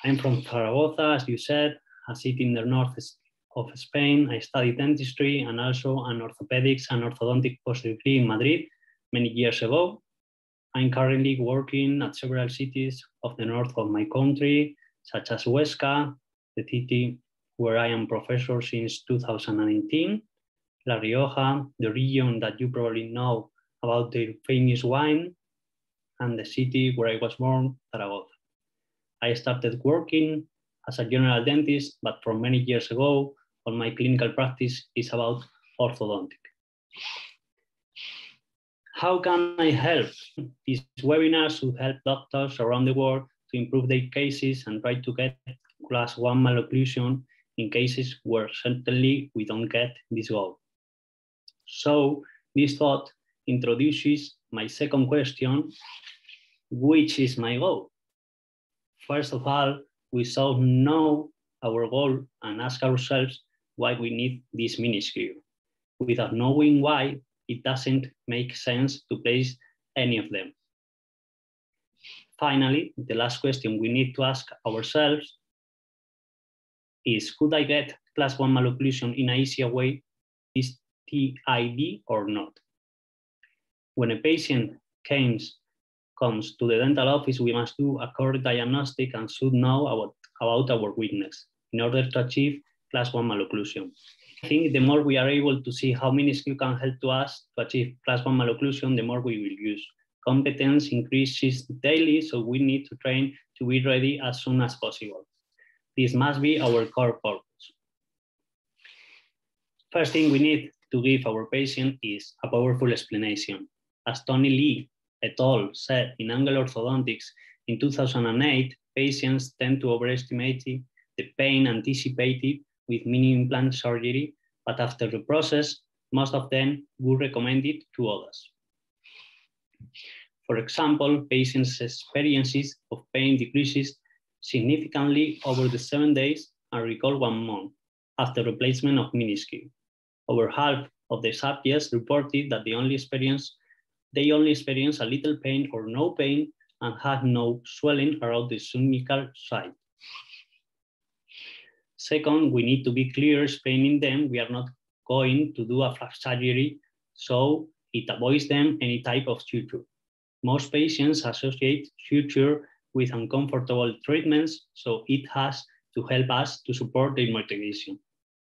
I'm from Zaragoza, as you said, a city in the north of Spain. I studied dentistry and also an orthopedics and orthodontic post-degree in Madrid many years ago. I'm currently working at several cities of the north of my country, such as Huesca, the city where I am professor since 2019, La Rioja, the region that you probably know about their famous wine, and the city where I was born, Zaragoza. I started working as a general dentist, but from many years ago, all my clinical practice is about orthodontic. How can I help? These webinars should help doctors around the world to improve their cases and try to get class 1 malocclusion in cases where certainly we don't get this goal. So this thought introduces my second question, which is my goal? First of all, we should know our goal and ask ourselves why we need this mini-screw. Without knowing why, it doesn't make sense to place any of them. Finally, the last question we need to ask ourselves is, could I get class 1 malocclusion in an easier way, this TID or not? When a patient comes to the dental office, we must do a correct diagnostic and should know about our weakness in order to achieve class 1 malocclusion. I think the more we are able to see how mini-screw can help to us to achieve class 1 malocclusion, the more we will use. Competence increases daily, so we need to train to be ready as soon as possible. This must be our core purpose. First thing we need to give our patient is a powerful explanation. As Tony Lee et al. Said in Angle Orthodontics in 2008, patients tend to overestimate the pain anticipated with mini implant surgery, but after the process, most of them would recommend it to others. For example, patients' experiences of pain decreases significantly over the 7 days and recall 1 month after replacement of mini-screw. Over half of the subjects reported that they only experience a little pain or no pain and had no swelling around the cervical side. Second, we need to be clear explaining them we are not going to do a flap surgery, so it avoids them any type of suture. Most patients associate suture with uncomfortable treatments, so it has to help us to support their motivation.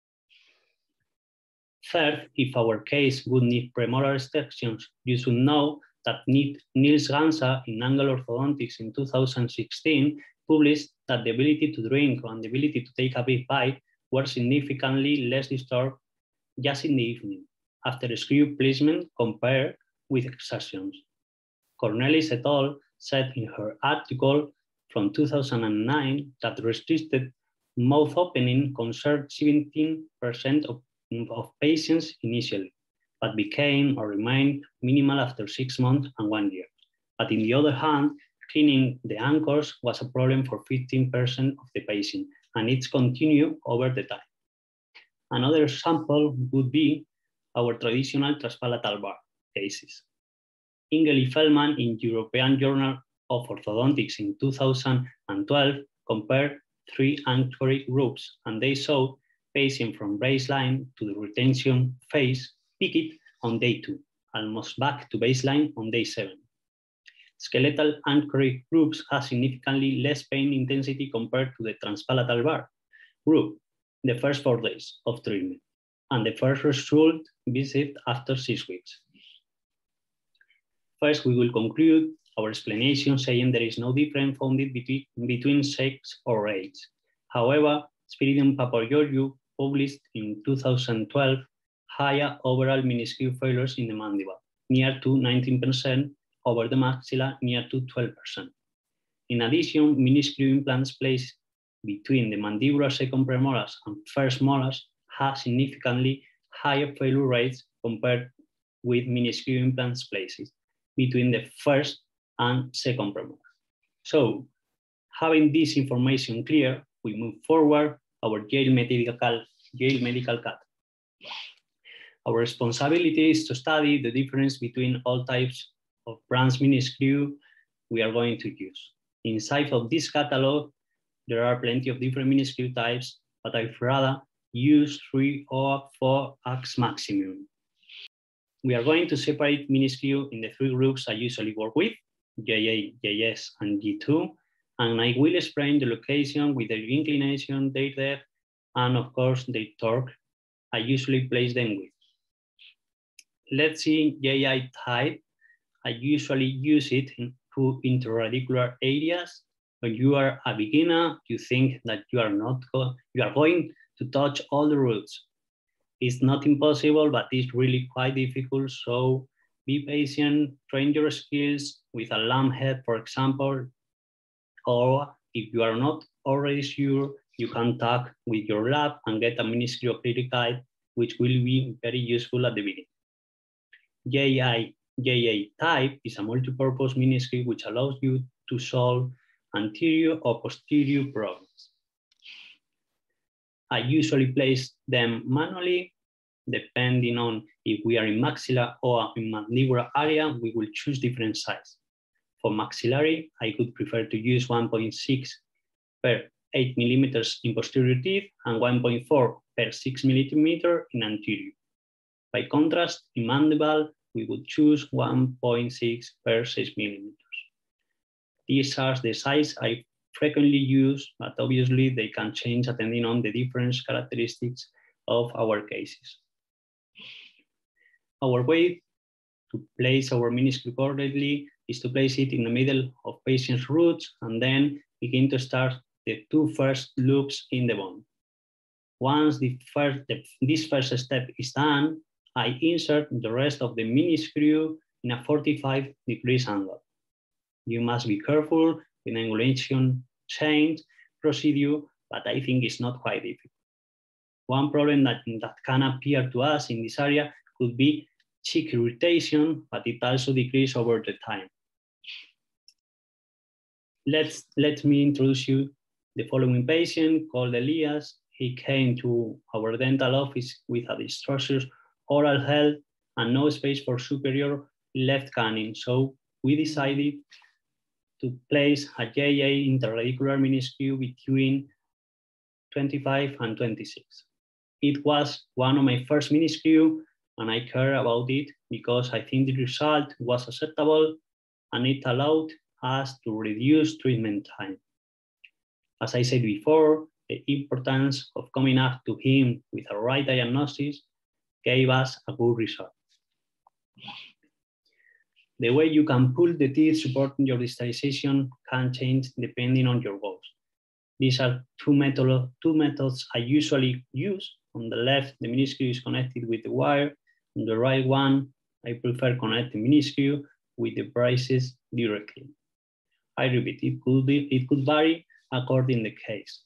Third, if our case would need premolar extractions, you should know that Niels Gansa in Angle Orthodontics in 2016 published that the ability to drink and the ability to take a big bite were significantly less disturbed just in the evening after screw placement compared with excisions. Cornelis et al. Said in her article from 2009 that restricted mouth opening concerned 17% of patients initially, but became or remained minimal after 6 months and 1 year. But in the other hand, cleaning the anchors was a problem for 15% of the patient, and it's continued over the time. Another example would be our traditional transpalatal bar cases. Ingeli Feldman in European Journal of Orthodontics in 2012 compared 3 anchorage groups, and they showed patients from baseline to the retention phase peaked on day 2, almost back to baseline on day 7. Skeletal anchorage groups have significantly less pain intensity compared to the transpalatal bar group the first 4 days of treatment, and the first result visit after 6 weeks. First, we will conclude our explanation saying there is no difference founded between sex or age. However, Spiridon Papageorgiou published in 2012 higher overall mini-screw failures in the mandible, near to 19%, over the maxilla, near to 12%. In addition, mini-screw implants placed between the mandibular second premolars and first molars have significantly higher failure rates compared with mini-screw implants placed between the first and second premolar. So, having this information clear, we move forward our Jeil medical cut. Our responsibility is to study the difference between all types of brands mini-screw we are going to use. Inside of this catalog, There are plenty of different miniscule types, but I'd rather use 3 or 4 as maximum. We are going to separate miniscule in the 3 groups I usually work with, JA, JS, and G2, and I will explain the location with their inclination, their depth, and of course their torque I usually place them with. Let's see JI type. I usually use it in interradicular areas. When you are a beginner, you think that you are going to touch all the roots. It's not impossible, but it's really quite difficult. So be patient, train your skills with a lamp head, for example, or if you are not already sure, you can talk with your lab and get a miniscule guide, which will be very useful at the beginning. JA type is a multi-purpose miniscule which allows you to solve anterior or posterior problems. I usually place them manually. Depending on if we are in maxilla or in mandibular area, we will choose different size. For maxillary, I could prefer to use 1.6 per 8 millimeters in posterior teeth and 1.4 per 6 millimeter in anterior. By contrast, in mandible, we would choose 1.6 per 6 millimeters. These are the size I frequently use, but obviously they can change depending on the different characteristics of our cases. Our way to place our miniscule correctly is to place it in the middle of patient's roots and then begin to start the 2 first loops in the bone. Once this first step is done, I insert the rest of the miniscule in a 45 degrees angle. You must be careful with angulation change procedure, but I think it's not quite difficult. One problem that can appear to us in this area could be cheek irritation, but it also decreases over the time. Let me introduce you the following patient called Elias. He came to our dental office with a distressed oral health and no space for superior left canine. So we decided to place a JA interradicular miniscule between 25 and 26. It was one of my first miniscule and I care about it because I think the result was acceptable and it allowed us to reduce treatment time. As I said before, the importance of coming up to him with a right diagnosis gave us a good result. The way you can pull the teeth supporting your distalization can change depending on your goals. These are two methods I usually use. On the left, the miniscule is connected with the wire. On the right one, I prefer connecting miniscule with the braces directly. I repeat, it could vary according to the case.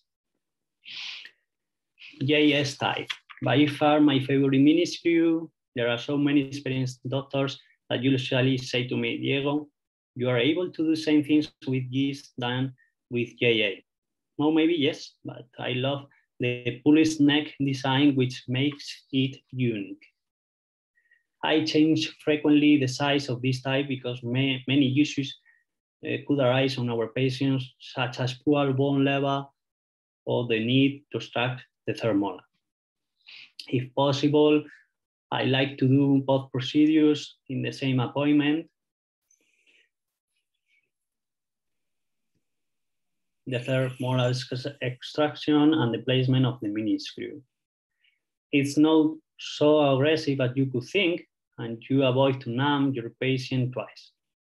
JS type. By far my favorite miniscule. There are so many experienced doctors that usually say to me, Diego, you are able to do the same things with GIS than with JA. Well, maybe yes, but I love the pulley neck design, which makes it unique. I change frequently the size of this type because many issues could arise on our patients, such as poor bone level or the need to extract the third molar. If possible, I like to do both procedures in the same appointment. The third molar extraction and the placement of the miniscule. It's not so aggressive as you could think, and you avoid to numb your patient twice.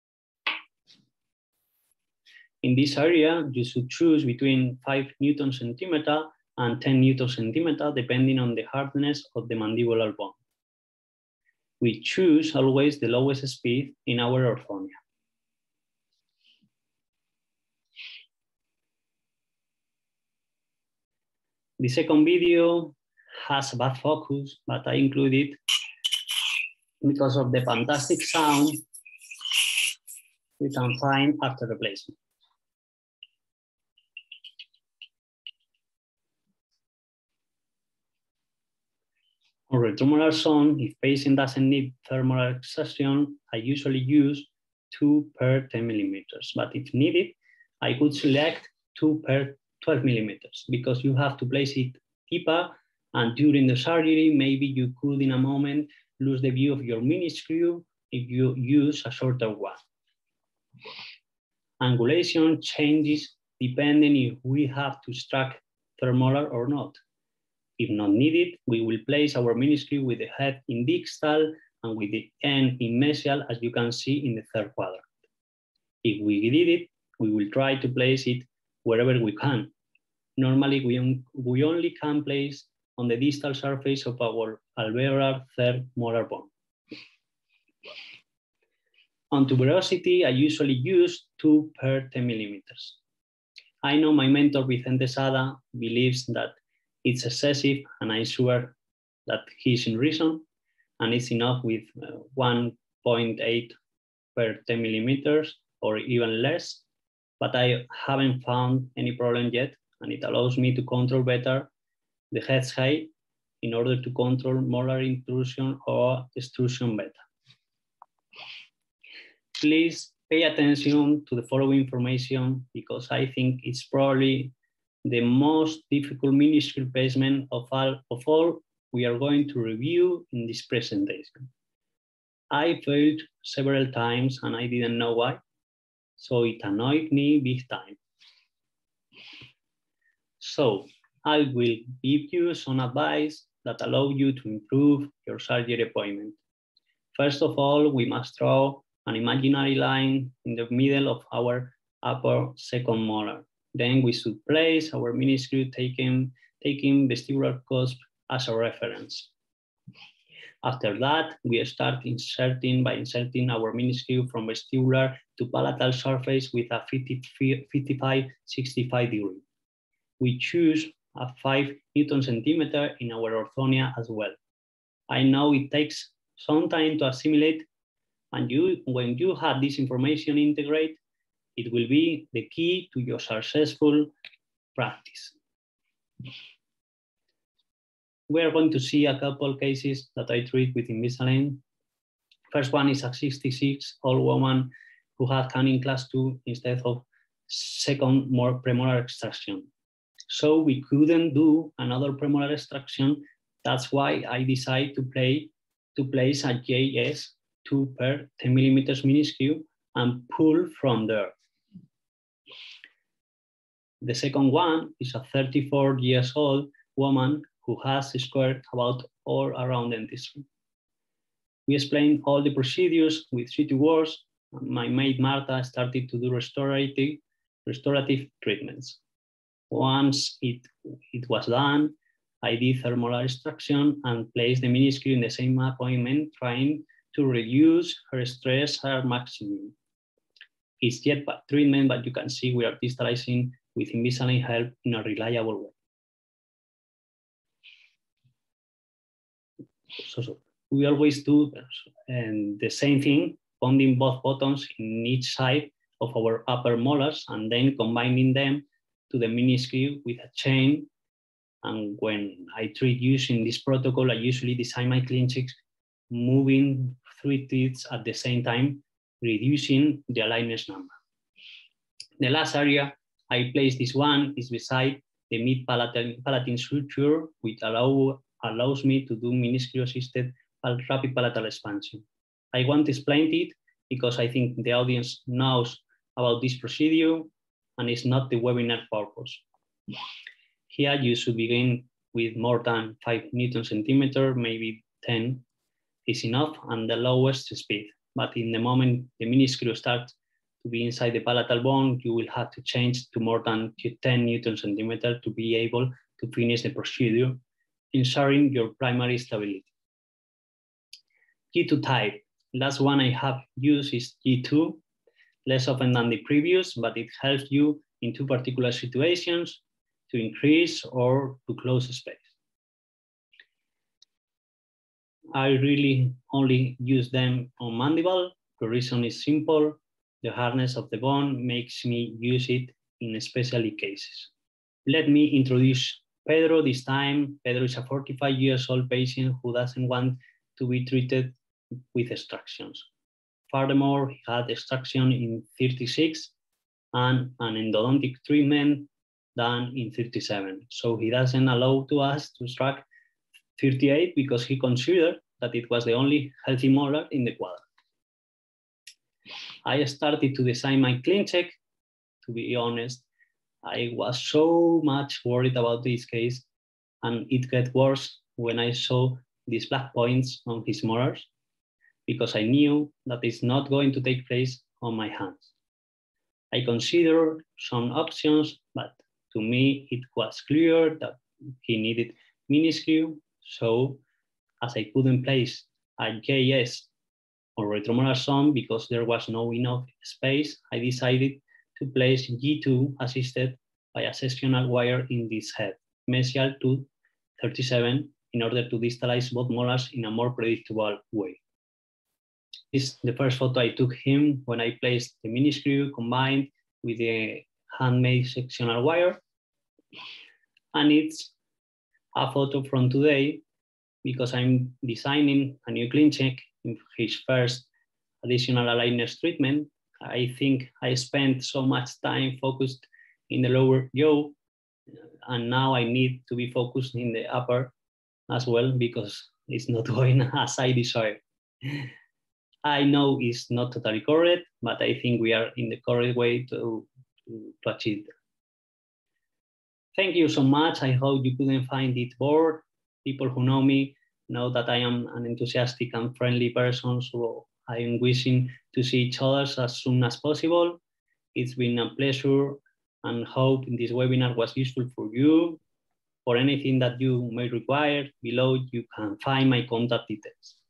In this area, you should choose between 5 Newton centimeter and 10 Newton centimeter, depending on the hardness of the mandibular bone. We choose always the lowest speed in our orthonia. The second video has a bad focus, but I include it because of the fantastic sound we can find after the placement. On retromolar zone, if patient doesn't need third molar extraction, I usually use 2 per 10 millimeters. But if needed, I could select 2 per 12 millimeters, because you have to place it deeper, and during the surgery, maybe you could in a moment lose the view of your mini screw if you use a shorter one. Angulation changes depending if we have to extract premolar or not. If not needed, we will place our mini screw with the head in distal and with the end in mesial, as you can see in the third quadrant. If we did it, we will try to place it wherever we can. Normally, we only can place on the distal surface of our alveolar third molar bone. On tuberosity, I usually use 2 per 10 millimeters. I know my mentor Vicente Sada believes that it's excessive, and I'm sure that he's in reason, and it's enough with 1.8 per 10 millimeters or even less, but I haven't found any problem yet, and it allows me to control better the head's height in order to control molar intrusion or extrusion better. Please pay attention to the following information, because I think it's probably the most difficult mini screw placement of all we are going to review in this presentation. I failed several times and I didn't know why, so it annoyed me big time. So I will give you some advice that allow you to improve your surgery appointment. First of all, we must draw an imaginary line in the middle of our upper second molar. Then we should place our mini screw taking vestibular cusp as a reference. After that, we start by inserting our mini screw from vestibular to palatal surface with a 55-65 degree. We choose a 5 Newton centimeter in our orthonia as well. I know it takes some time to assimilate, and when you have this information integrate, it will be the key to your successful practice. We are going to see a couple cases that I treat with Invisalign. First one is a 66-year-old woman who had canine class 2 instead of second premolar extraction. So we couldn't do another premolar extraction. That's why I decided to place a JS 2 per 10 millimeters mini screw and pull from there. The second one is a 34-year-old woman who has squared about all around dentistry. We explained all the procedures with 3 words. My maid Marta started to do restorative treatments. Once it was done, I did thermolar extraction and placed the mini screw in the same appointment, trying to reduce her stress at maximum. It's yet treatment, but you can see we are distalizing with Invisalign help in a reliable way. So we always do the same thing, bonding both bottoms in each side of our upper molars and then combining them to the mini screw with a chain. And when I treat using this protocol, I usually design my clinches moving 3 teeth at the same time, reducing the aligners number. The last area I place this one is beside the mid-palatine suture, which allows me to do mini screw assisted rapid palatal expansion. I want to explain it because I think the audience knows about this procedure and it's not the webinar purpose. Here you should begin with more than 5 Newton centimeter, maybe 10 is enough, and the lowest speed. But in the moment the mini screw starts to be inside the palatal bone, you will have to change to more than 10 Newton centimeter to be able to finish the procedure, ensuring your primary stability. G2 type. Last one I have used is G2, less often than the previous, but it helps you in 2 particular situations, to increase or to close space. I really only use them on mandible. The reason is simple. The hardness of the bone makes me use it in special cases. Let me introduce Pedro this time. Pedro is a 45-year-old patient who doesn't want to be treated with extractions. Furthermore, he had extraction in 36 and an endodontic treatment than in 37. So he doesn't allow to us to extract 38 because he considered that it was the only healthy molar in the quadrant. I started to design my clean check. To be honest, I was so much worried about this case, and it got worse when I saw these black points on his molars, because I knew that it's not going to take place on my hands. I considered some options, but to me it was clear that he needed minuscule, so as I couldn't place a JS or retromolar sum because there was no enough space, I decided to place G2 assisted by a sectional wire in this head, mesial to 37, in order to distalize both molars in a more predictable way. This is the first photo I took him when I placed the mini screw combined with the handmade sectional wire. And it's a photo from today because I'm designing a new clean check in his first additional aligners treatment. I think I spent so much time focused in the lower jaw, and now I need to be focused in the upper as well because it's not going as I desire. I know it's not totally correct, but I think we are in the correct way to achieve that. Thank you so much. I hope you couldn't find it bored. People who know me know that I am an enthusiastic and friendly person, so I am wishing to see each other as soon as possible. It's been a pleasure, and hope this webinar was useful for you. For anything that you may require, below you can find my contact details.